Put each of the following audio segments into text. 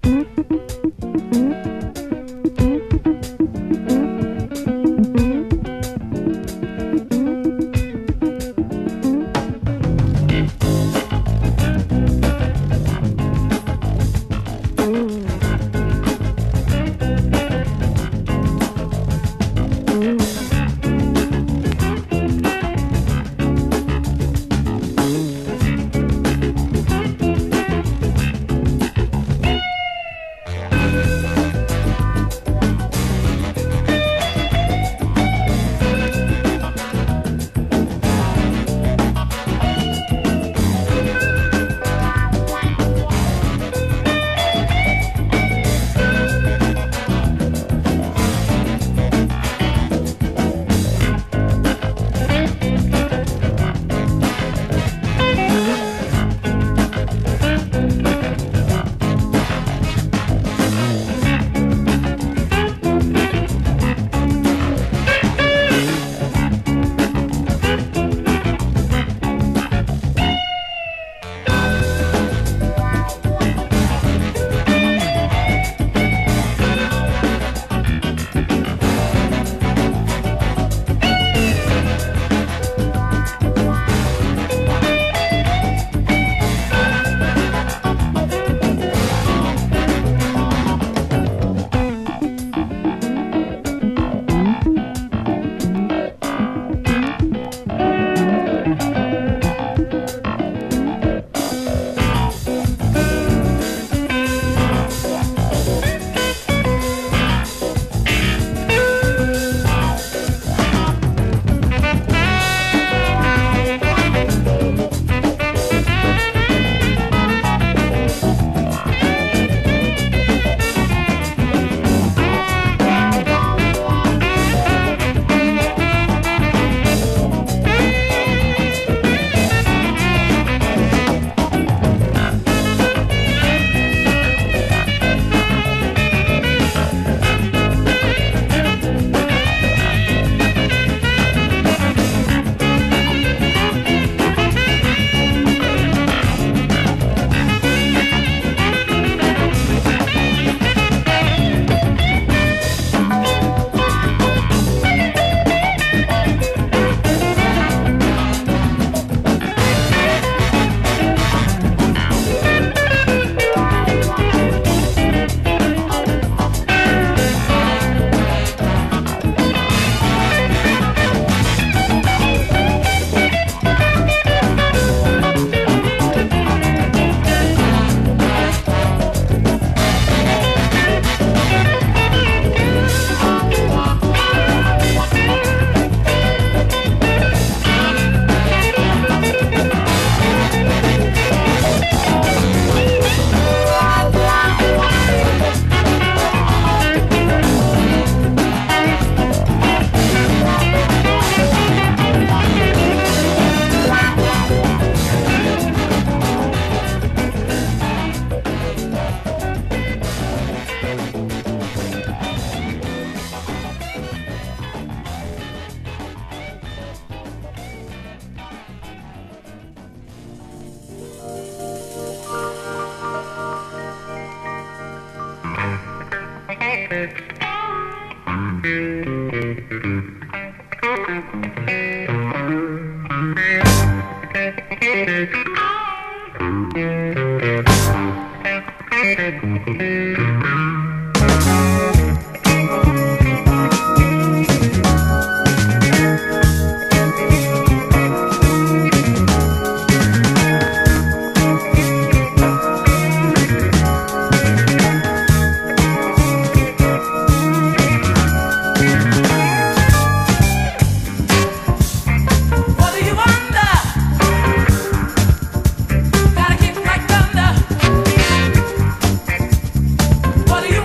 What do you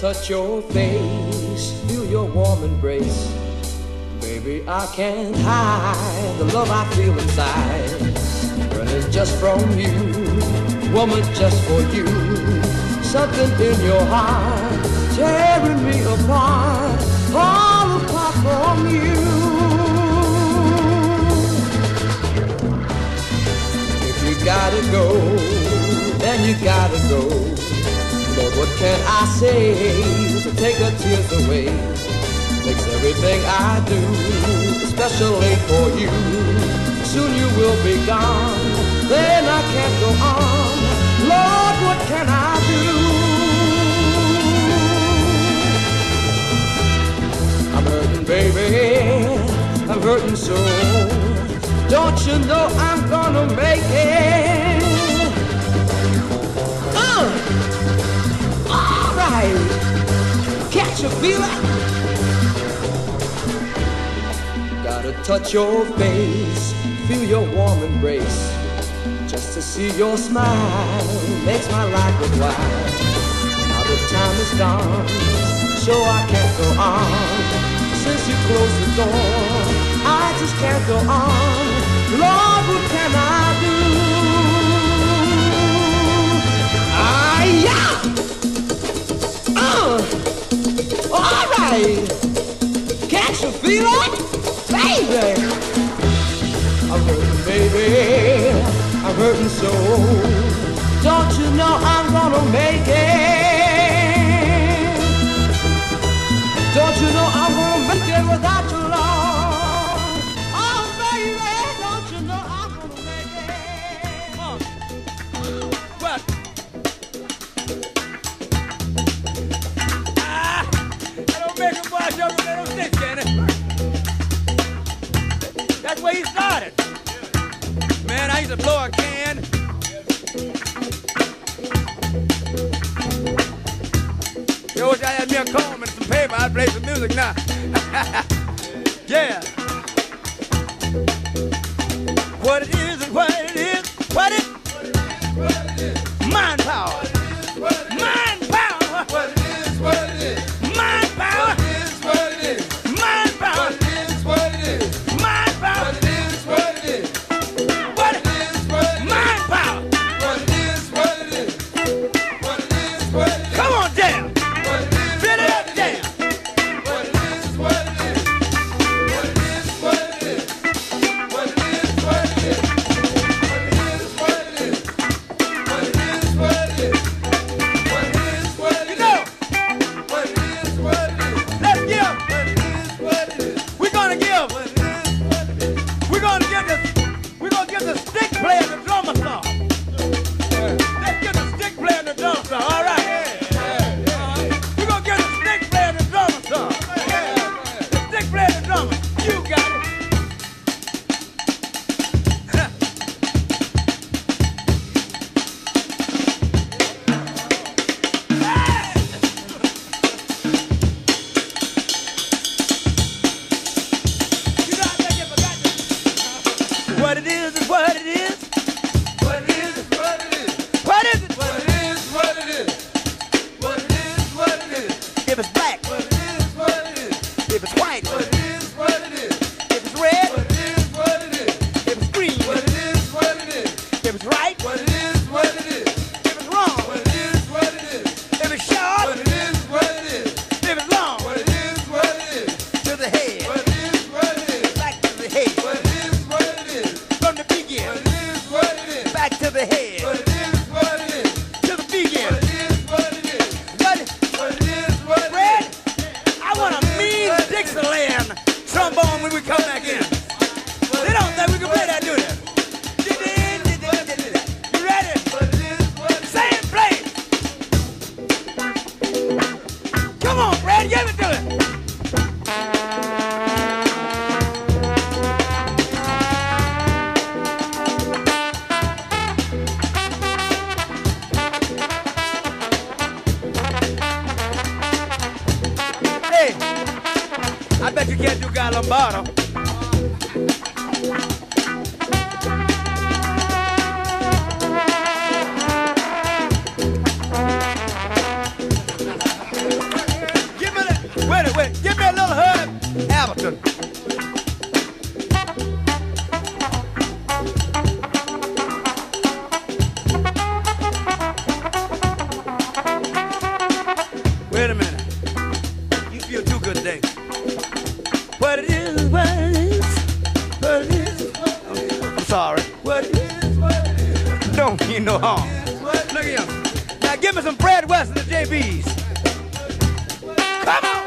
touch your face, feel your warm embrace. Baby, I can't hide the love I feel inside. Burning just from you, woman, just for you. Something in your heart tearing me apart, all apart from you. If you gotta go, then you gotta go. Lord, what can I say to take her tears away? Makes everything I do, especially for you. Soon you will be gone, then I can't go on. Lord, what can I do? I'm hurting, baby, I'm hurting so. Don't you know I'm gonna make it? All right, catch a feeling. Gotta touch your face, feel your warm embrace. Just to see your smile makes my life worthwhile. Now the time is gone, so I can't go on. Since you closed the door, I just can't go on. Lord, what can I do? Yeah! All right! Can't you feel it? Baby! I'm hurting, baby, I'm hurting so. Don't you know I'm gonna make it? Don't you know I'm gonna make it without your love? Oh, baby, don't you know I'm gonna make it? What? That don't make a boy show me that don't stick, can it? That's where he started. Man, I used to blow a can. Yo, wish I had me a comb and some paper, I'd play some music now. Yeah. What it is and what it is. What it is. Mind power. Mind power. What it is, what it is. Mind power. What it is, what it is. Mind power. What it is, what it is. Mind power. What it is, what it is. What What it is, what it is. mind power. What it is, what it is. What it is, what it is. Come on down. What it is, Fill it up down. what it is, what it is. What it is, what it is. What it is, what it is. What it is, what it is. What it is, what it is. What it is, what it You is. know, What it is, what it is. let's give. What it is, what it is. We're gonna give. What it is, what it is. We're gonna give the stick player the drummer song. Let's give the stick player the drummer song. All right. We're gonna give the stick player the drummer song. The stick player the drummer. You got it. You know, I think you forgot this. What it is is what it is. What it is, what it is. What is it? What it is, what it is. What it is, what it is. If it's black, What it is, what it is. if it's white, What it is, what it is. if it's red, What it is, what it is. if it's green, What it is, what it is. if it's right, What it is, what it is. if it's wrong, What it is, what it is. if it's short, What it is, what it is. if it's long, What it is, what it is. to the head, What it is, what it is. back to the head, What it is, what it is. from the begin, What it is, what it is. back to the head, What it is, what it is. to the begin. What it is, what it is. What? What it is, what it Fred, is. I want a mean Dixieland trombone when we come back in. They don't think we can play that, do they? You ready? What it is, what it is. Same place. Come on, Fred, give it to it. Hey, I bet you can't do Guy Lombardo. don't mean no harm. Look at him. Now give me some Fred West and the JBs. Come on.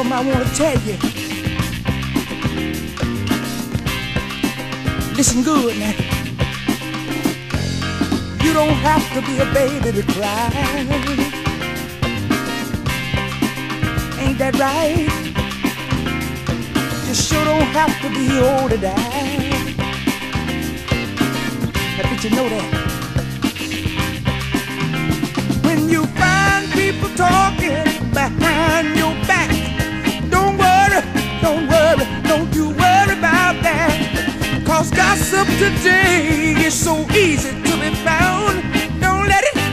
something I want to tell you. Listen good now. You don't have to be a baby to cry. Ain't that right? You sure don't have to be old to die. Now, did you know that? When you find people talking behind your back, don't worry, don't you worry about that. 'Cause gossip today is so easy to be found. Don't let it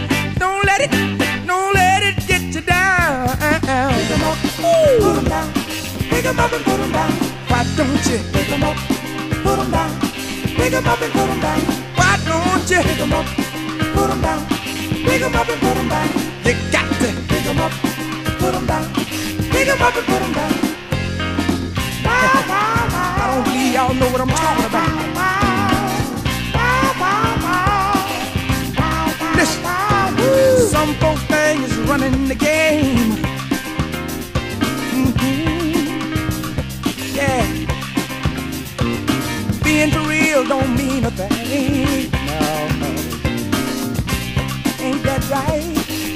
get you down. Pick 'em up, put 'em down. Pick 'em up and put 'em down. Why don't you pick 'em up, put 'em down? Pick 'em up and put 'em down. Why don't you pick 'em up, put 'em down? Pick 'em up and put 'em down. You got to pick 'em up, put 'em down. Pick 'em up and put 'em down. I don't believe y'all know what I'm talking about. Listen, some folks think is running the game. Yeah, being for real don't mean a thing. No, ain't that right?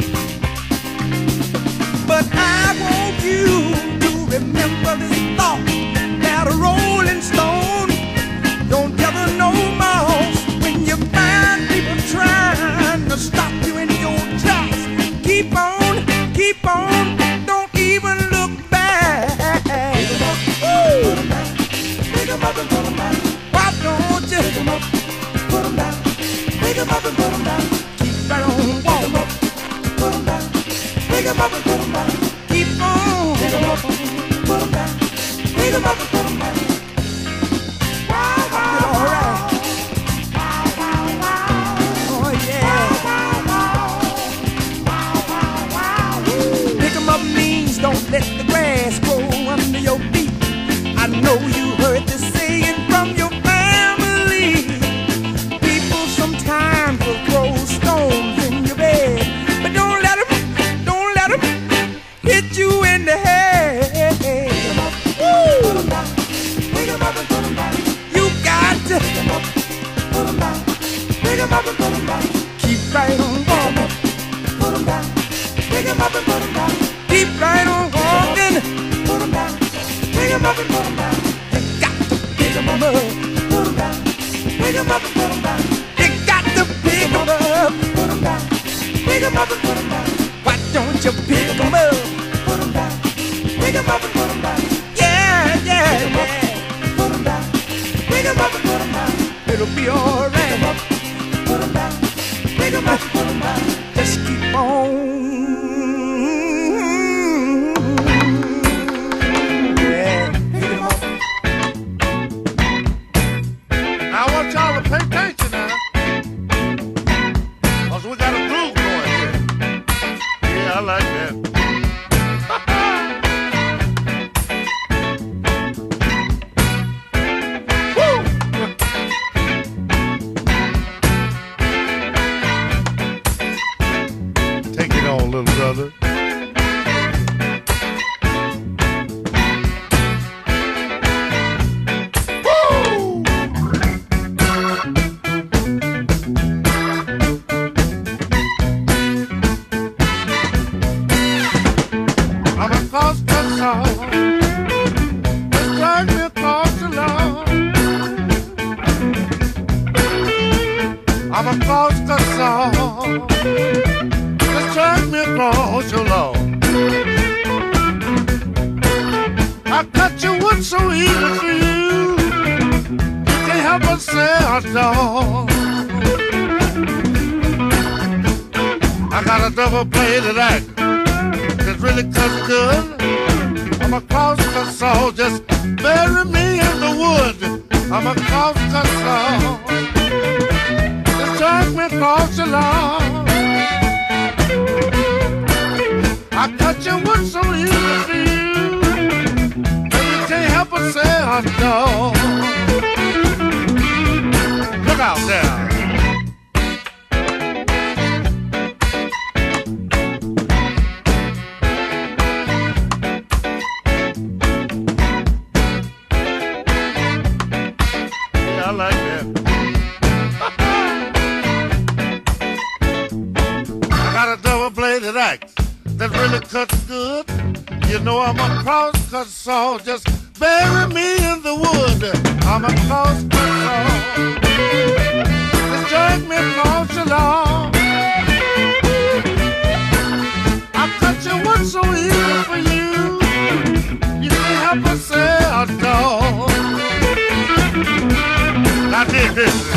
But I want you to remember this thought, that a rolling stone don't ever know moss. When you find people trying to stop you in your tracks, keep on, don't even look back. Pick 'em up, put 'em down. Pick 'em up and put 'em down. Why don't you pick 'em up, put 'em down? Pick 'em up and put 'em down. Keep right on walking. Pick 'em up, put 'em down. Pick 'em up and put 'em down. Keep on. Pick 'em up, put 'em down. Pick 'em up and put 'em down. All right. Oh yeah. Pick 'em up means don't let the grass grow under your feet. I know you heard this saying from your family. People sometimes will throw stones in your bed, but don't let 'em hit you in the head. Pick 'em up, put 'em down. Pick 'em up and put 'em down. You got to pick 'em up, put 'em down. Pick 'em up and put 'em down. Keep right on walking. Put 'em down. Pick 'em up and put 'em down. Keep right on walking. Put 'em down. Pick 'em up and put 'em down. You got to pick 'em up, put 'em down. Pick 'em up and put 'em down. You got to pick 'em up, put 'em down. Pick 'em up and put 'em down. Why don't you pick 'em up, put 'em down. Pick 'em up and put 'em down. Yeah, yeah. Put 'em down. Pick 'em up and put 'em down. It'll be all right. Pick 'em up, put 'em down. Pick 'em up and put 'em down. Just keep on. Yeah, pick 'em up. I want y'all to pay attention now. 'Cause we got a groove going here. Yeah, I like that. Woo! Take it on, little brother. Woo! I'm across the song. Just drag me across the lawn. I'm across the song. Just drag me across your lawn. I cut your wood so easy for you. You can't help but say I don't. I got a double bladed axe that really cuts good. I'm across the saw, just bury me in the wood. I'm across the saw, just drag me across the lawn. I cut your wood so easy for you, and you can't help but say I don't. Look out there. cut good. You know I'm a cross-cut saw. Just bury me in the wood. I'm a cross-cut saw. Just drag me across the lawn. I cut you one so easy for you. You can't help but say I know. I did this.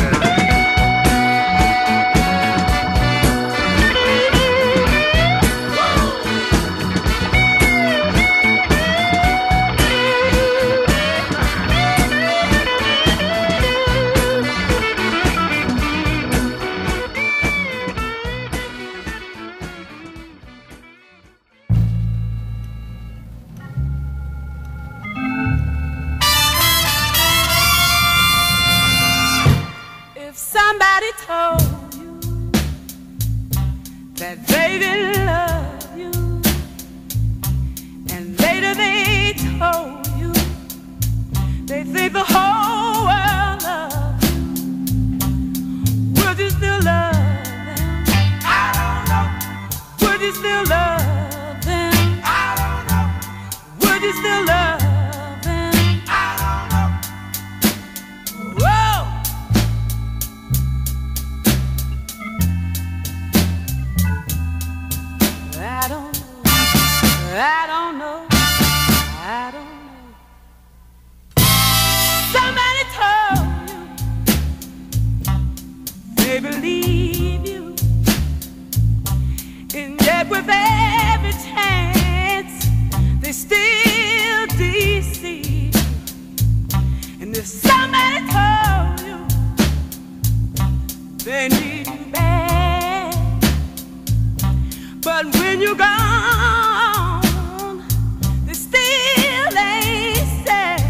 Somebody told you that they didn't love you, and later they told you they think the whole world loves you. Would you still love them? I don't know. Would you still love them? I don't know. Would you still love them? I don't know. Whoa! I don't know, I don't know, I don't know. Somebody told you they believe you, and yet with every chance they still deceive you. And if somebody told you they need you bad, but when you're gone, they still ain't sad.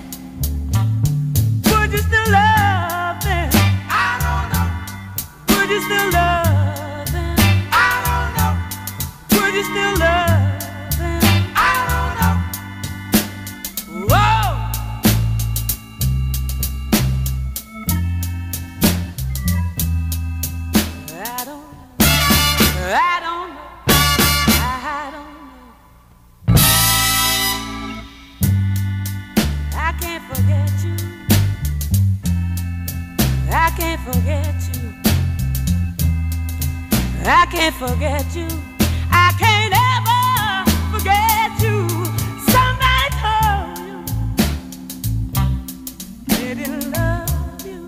Would you still love them? I don't know. Would you still love them? I don't know. Would you still love them? I don't know. Whoa! I don't know. I don't know. I don't know. I can't forget you. I can't forget you. I can't forget you. I can't ever forget you. Somebody told you they didn't love you.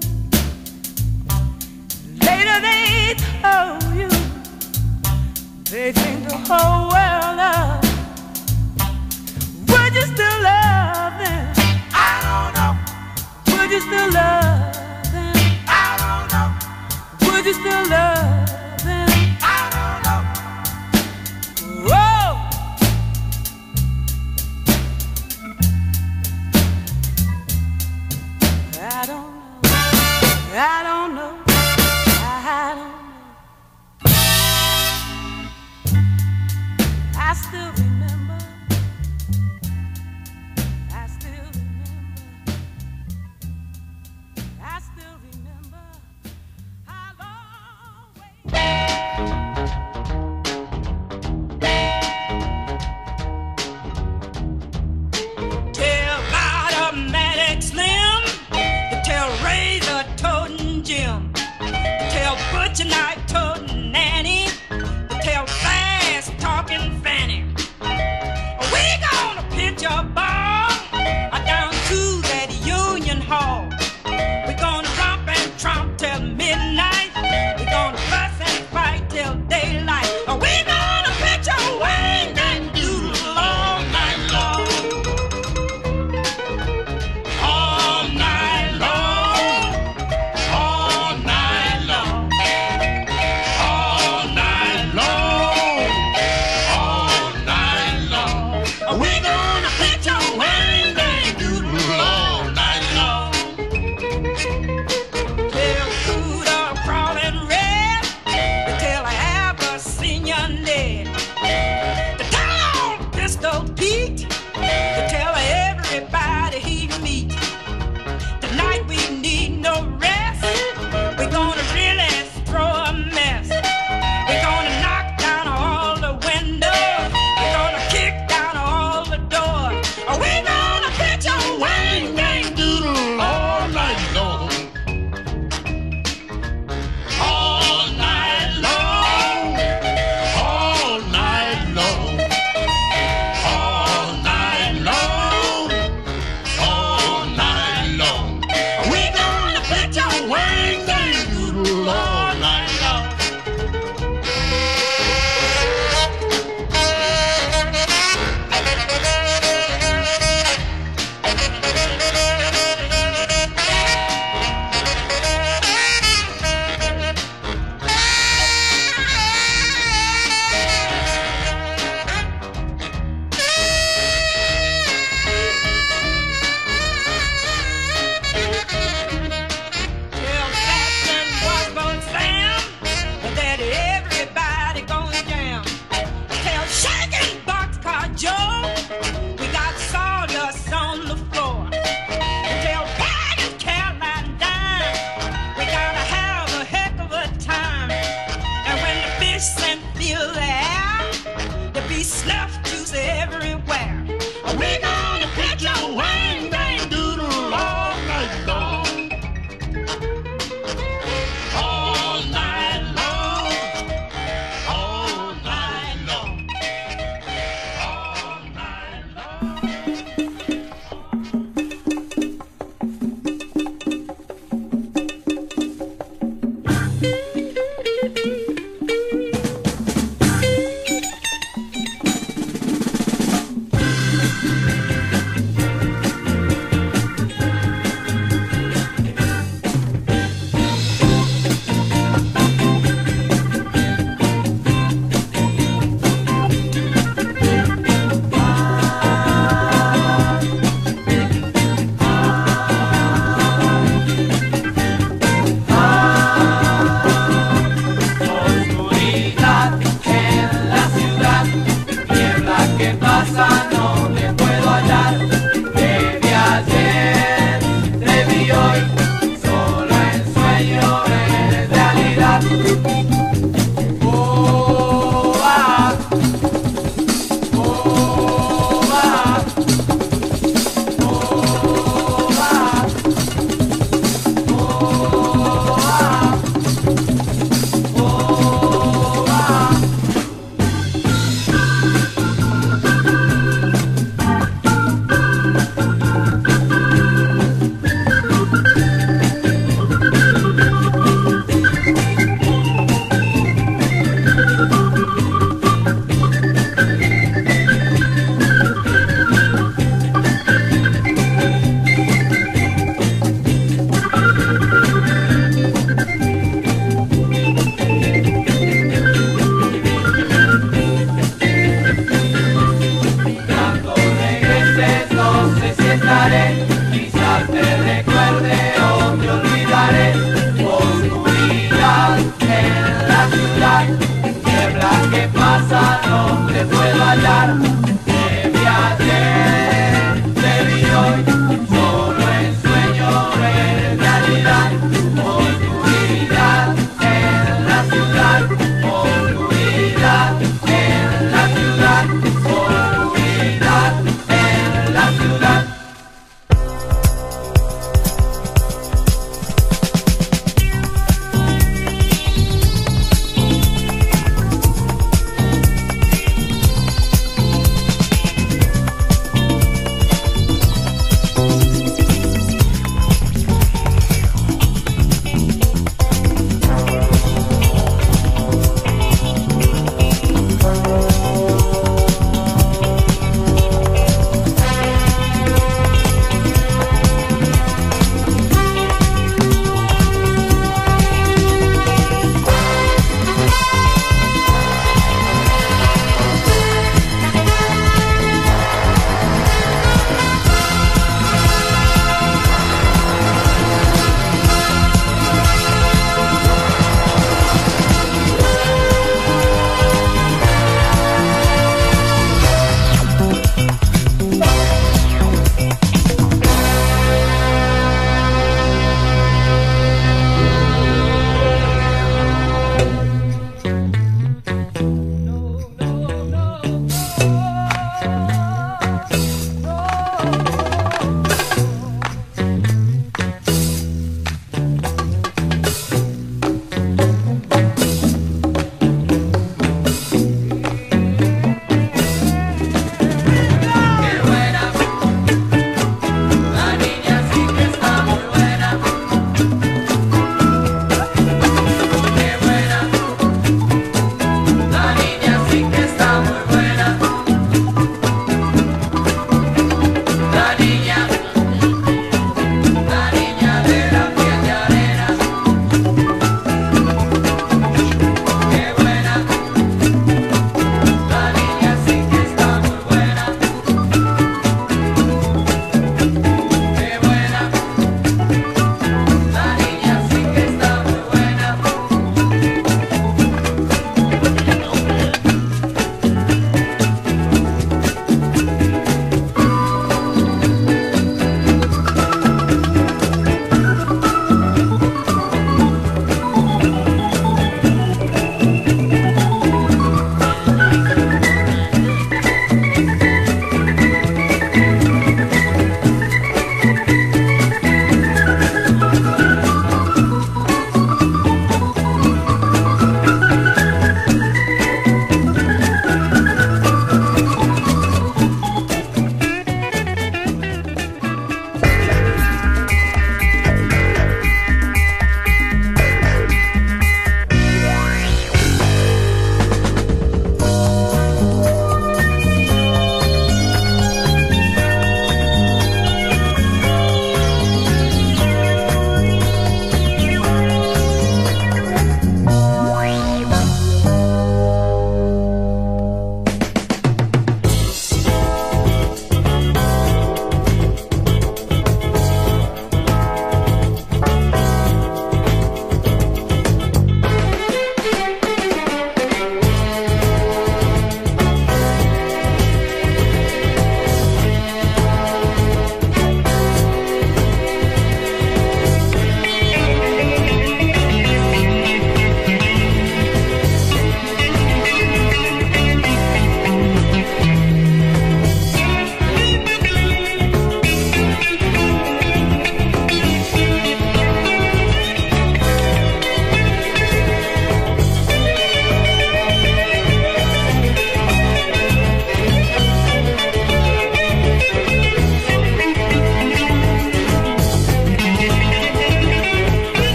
Later they told you they think the whole world loves. Would you still love them? I don't know. Would you still love them? I don't know. Would you still love them? I don't know.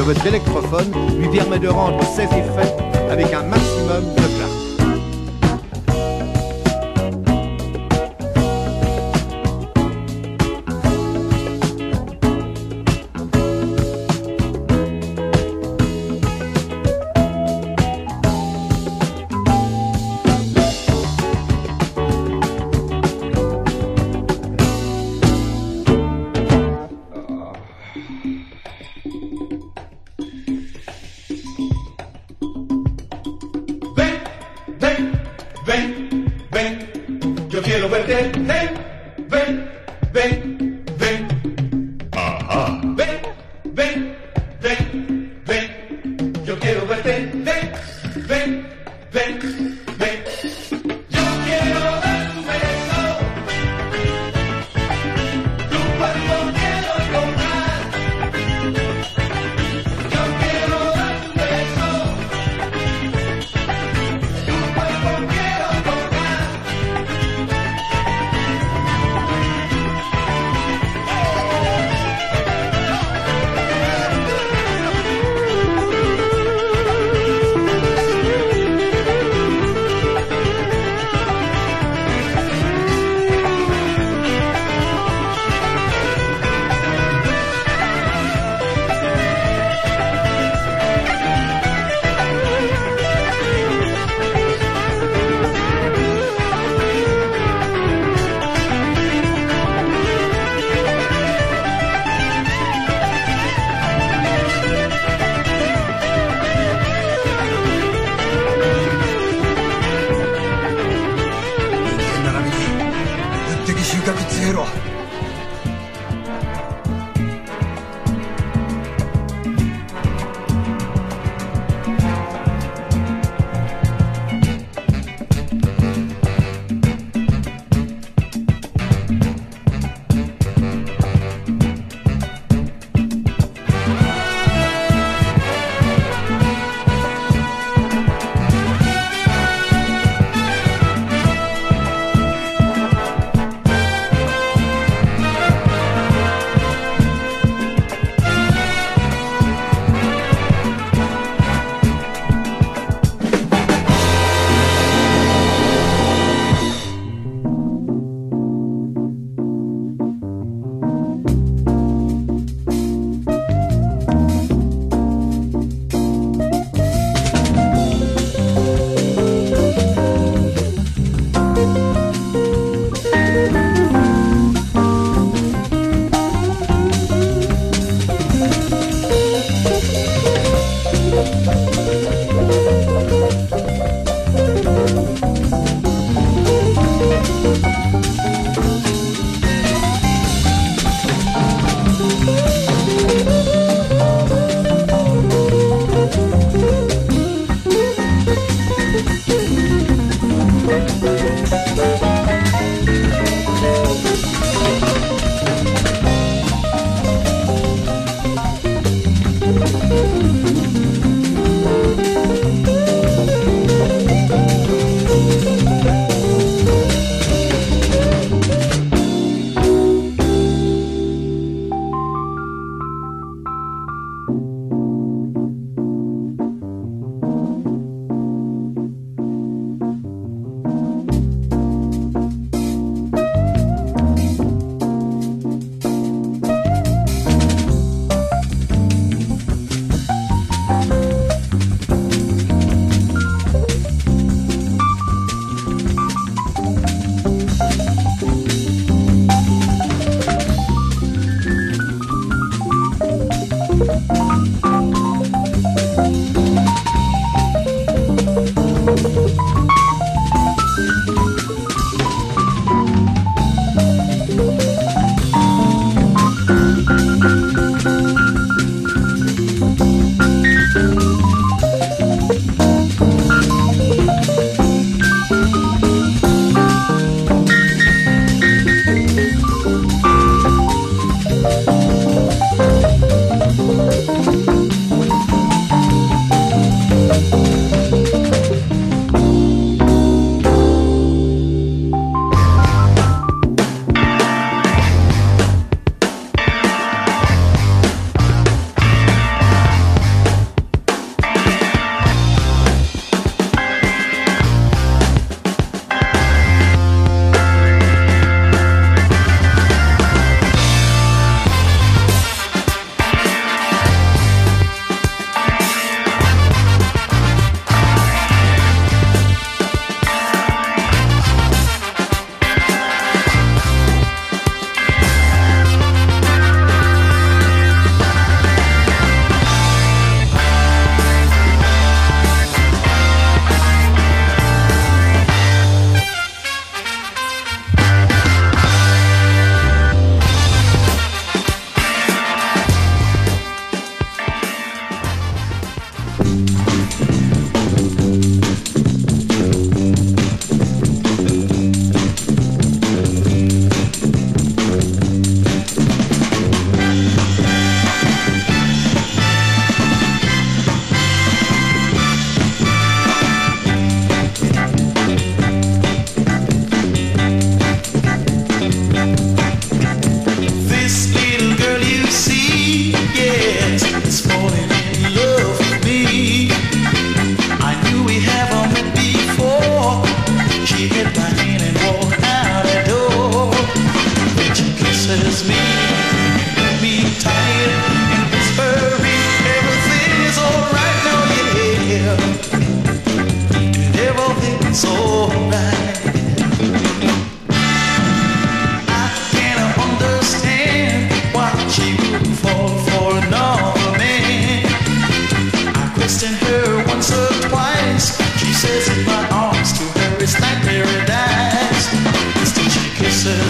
votre électrophone lui permet de rendre ses effets avec un maximum de clarté.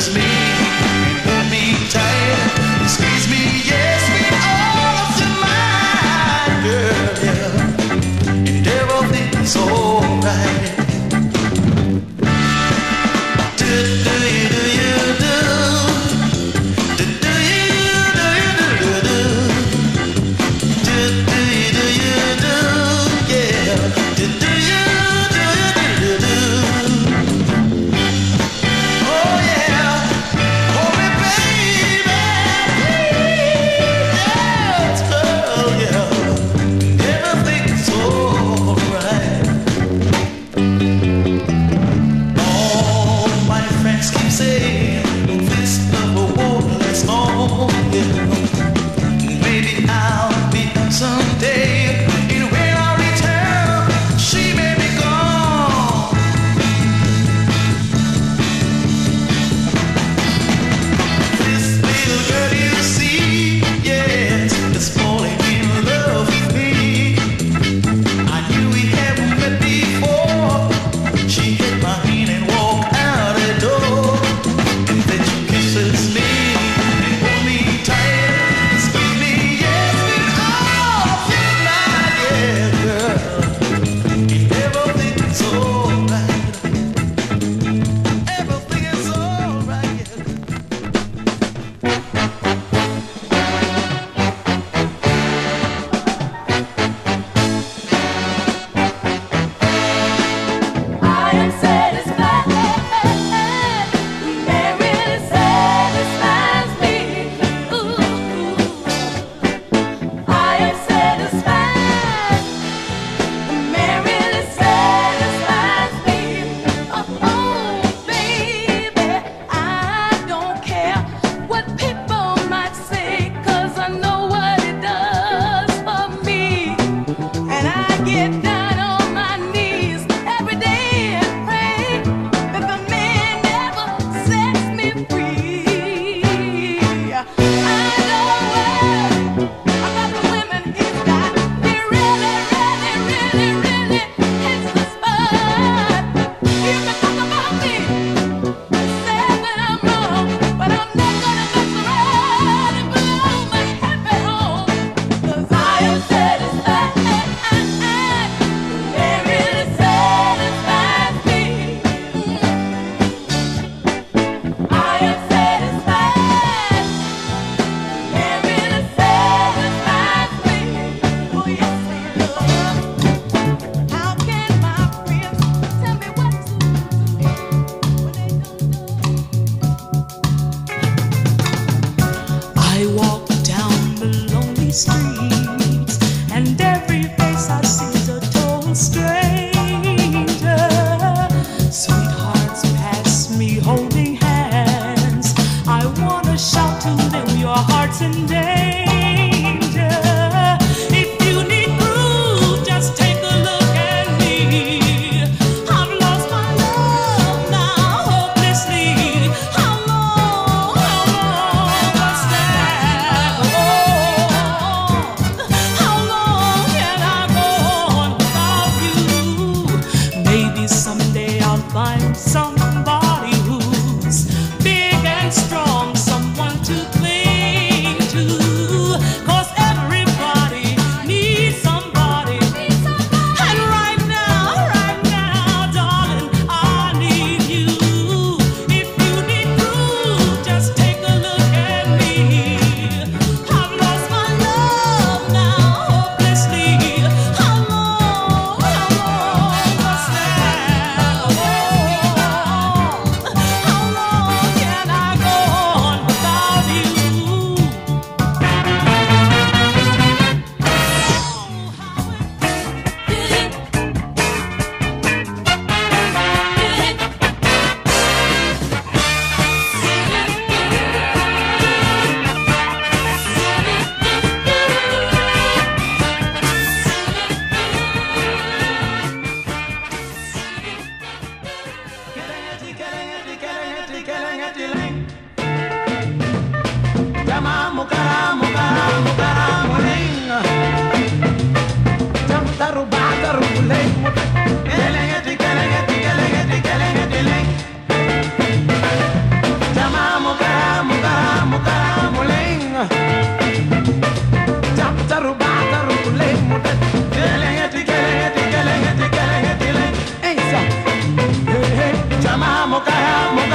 kiss me and hold me tight, and squeeze me, yes, with all of your might, girl, yeah, and everything's alright.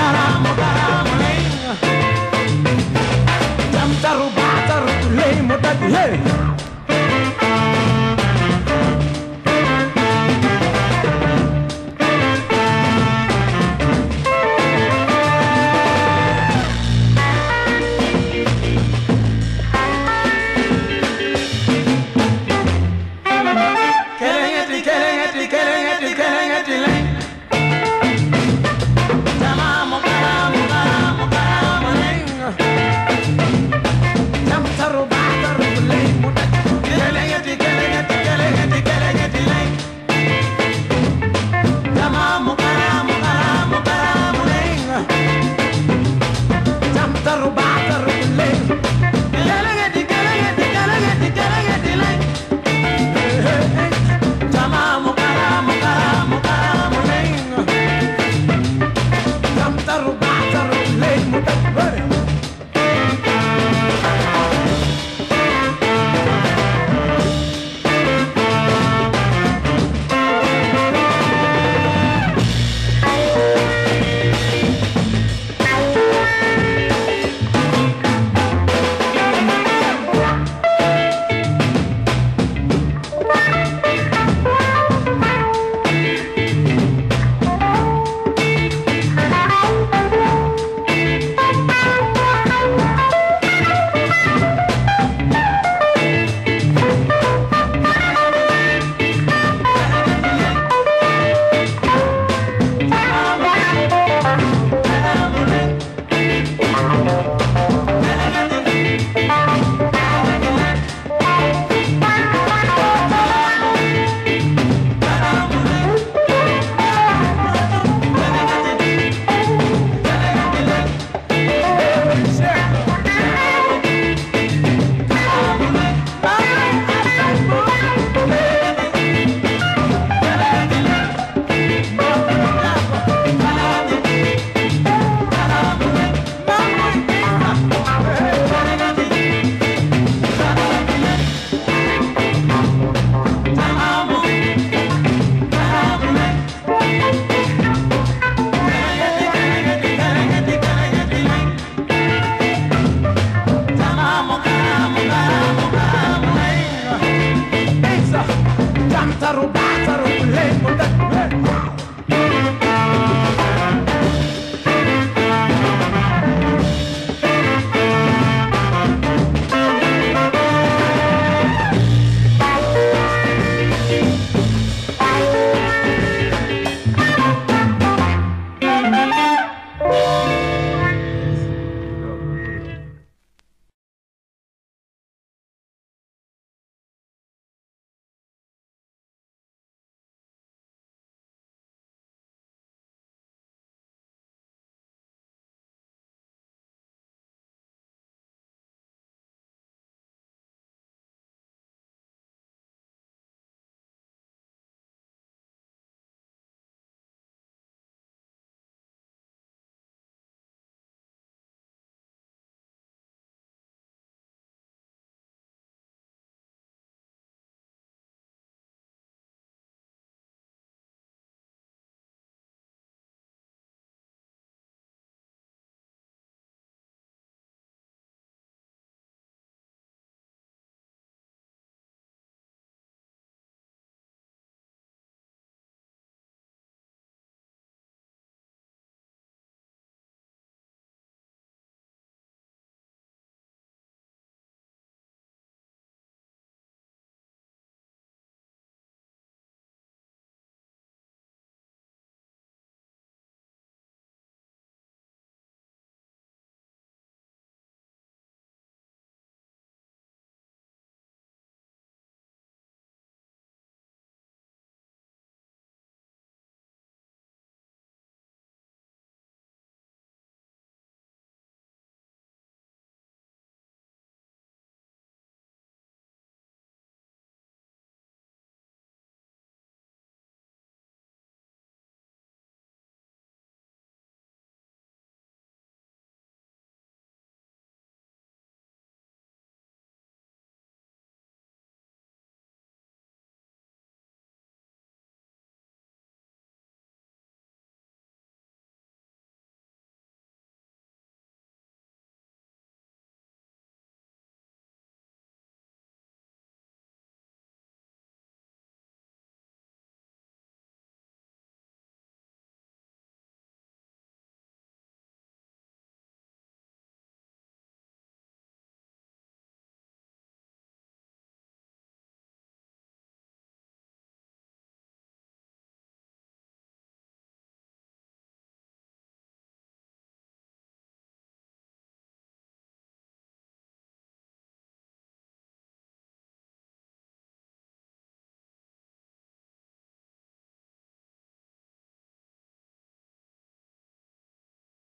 Hey!